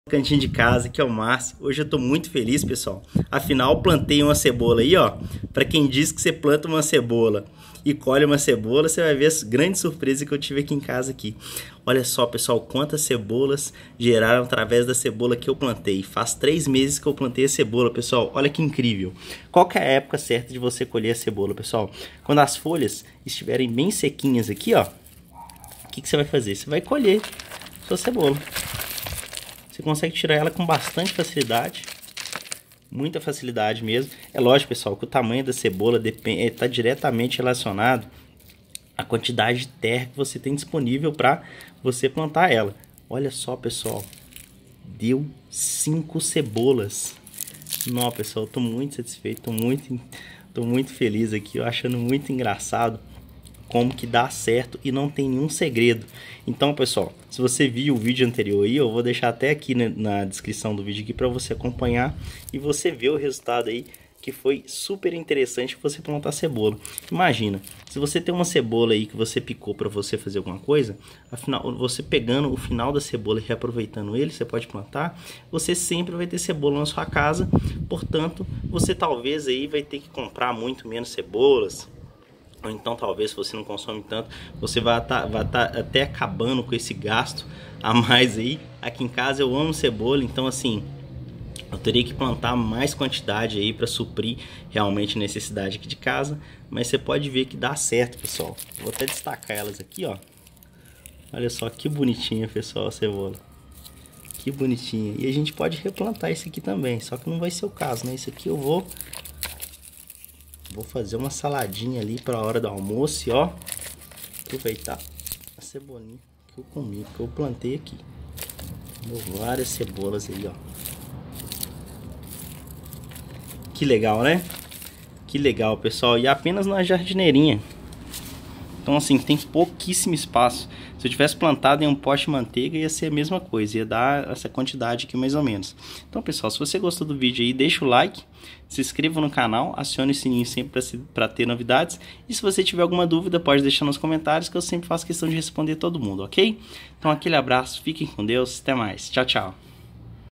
Cantinho de casa, que é o Márcio. Hoje eu tô muito feliz, pessoal. Afinal, plantei uma cebola aí, ó. Pra quem diz que você planta uma cebola e colhe uma cebola, você vai ver as grandes surpresas que eu tive aqui em casa aqui. Olha só, pessoal, quantas cebolas geraram através da cebola que eu plantei. Faz 3 meses que eu plantei a cebola, pessoal. Olha que incrível. Qual que é a época certa de você colher a cebola, pessoal? Quando as folhas estiverem bem sequinhas aqui, ó. O que você vai fazer? Você vai colher sua cebola. Você consegue tirar ela com bastante facilidade, muita facilidade mesmo. É lógico, pessoal, que o tamanho da cebola está diretamente relacionado à quantidade de terra que você tem disponível para você plantar ela. Olha só, pessoal, deu 5 cebolas. Não, pessoal, estou muito satisfeito, tô muito feliz aqui, eu achando muito engraçado como que dá certo e não tem nenhum segredo. Então, pessoal, se você viu o vídeo anterior aí, eu vou deixar até aqui na descrição do vídeo aqui para você acompanhar e você ver o resultado aí, que foi super interessante você plantar cebola. Imagina, se você tem uma cebola aí que você picou para você fazer alguma coisa, afinal, você pegando o final da cebola e reaproveitando ele, você pode plantar, você sempre vai ter cebola na sua casa, portanto, você talvez aí vai ter que comprar muito menos cebolas. Ou então talvez se você não consome tanto, você vai tá até acabando com esse gasto a mais aí. Aqui em casa eu amo cebola, então assim, eu teria que plantar mais quantidade aí para suprir realmente a necessidade aqui de casa. Mas você pode ver que dá certo, pessoal. Vou até destacar elas aqui, ó. Olha só que bonitinha, pessoal, a cebola. Que bonitinha. E a gente pode replantar esse aqui também, só que não vai ser o caso, né? Esse aqui eu vou fazer uma saladinha ali para a hora do almoço e ó, aproveitar a cebolinha que eu comi, que eu plantei aqui. Deu várias cebolas aí, ó. Que legal, né? Que legal, pessoal. E apenas na jardineirinha. Então assim, tem pouquíssimo espaço. Se eu tivesse plantado em um pote de manteiga, ia ser a mesma coisa, ia dar essa quantidade aqui mais ou menos. Então, pessoal, se você gostou do vídeo aí, deixa o like, se inscreva no canal, acione o sininho sempre para ter novidades. E se você tiver alguma dúvida, pode deixar nos comentários, que eu sempre faço questão de responder todo mundo, ok? Então, aquele abraço, fiquem com Deus, até mais. Tchau, tchau.